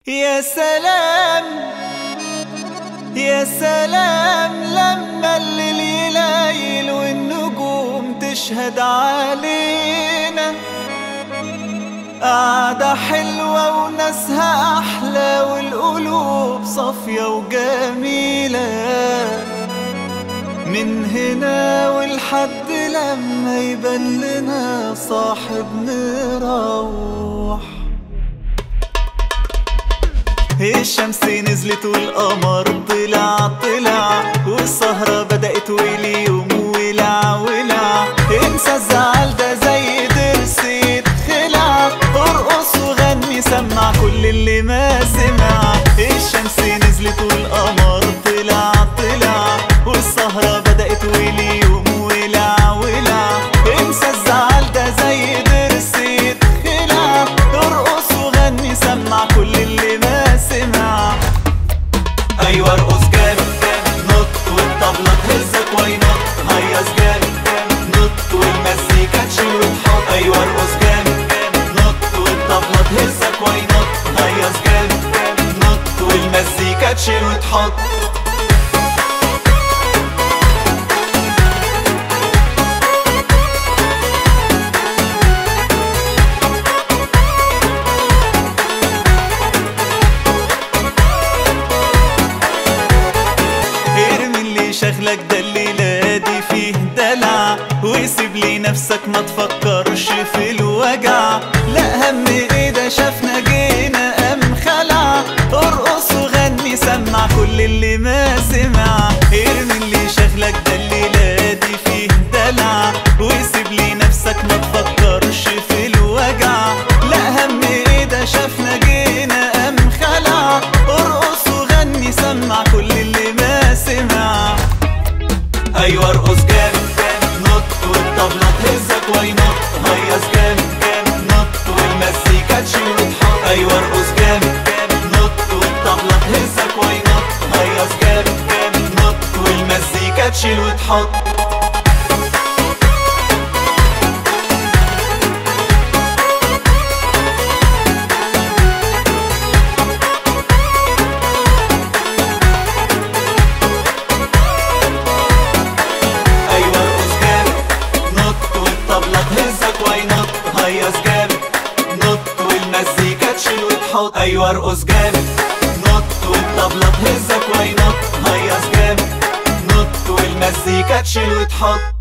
يا سلام يا سلام لما الليل يليل والنجوم تشهد علينا، قعدة حلوة وناسها أحلى والقلوب صافية وجميلة، من هنا والحد لما يبان لنا صاحب نروح. الشمس نزلت والقمر طلع والسهرة بدأت واليوم ولع، انسى الزعل ده زي ضرس يتخلع، ارقص وغني سمع كل اللي ما سمع. الشمس نزلت والقمر طلع والسهرة بدأت واليوم ولع، انسى الزعل ده زي ضرس يتخلع، ارقص وغني سمع كل اللي ما سمع. ايوه ارقص جامد نط والطبلة تهزك وينط، هيص جامد نط والمزيكا تشيل وتحط. ايوه ارقص جامد نط والطبلة تهزك وينط، هيص جامد نط والمزيكا تشيل وتحط. شغلك ده الليلة دي فيه دلع، وسيب لي نفسك ما تفكرش في الوجع، لا هم ايه ده شافنا جينا قام خلع، ارقص وغني سمع كل اللي ما سمع. ارمي اللي شغلك ده الليلة دي فيه دلع، وسيب لي نفسك ما تفكرش في الوجع، لا هم ايه ده شافنا جينا قام خلع، ارقص وغني سمع كل اللي ما سمع. ايوه ارقص جامد نط والطبلة تهزك وينط، هيص جامد نط والمزيكا تشيل وتحط. ايوه ارقص جامد نط والطبلة تهزك وينط، هيص جامد نط والمزيكا تشيل وتحط. هيص جامد نط والمزيكا تشيل وتحط. ايوه ارقص جامد نط والطبلة تهزك وينط، هيص جامد نط والمزيكا تشيل وتحط.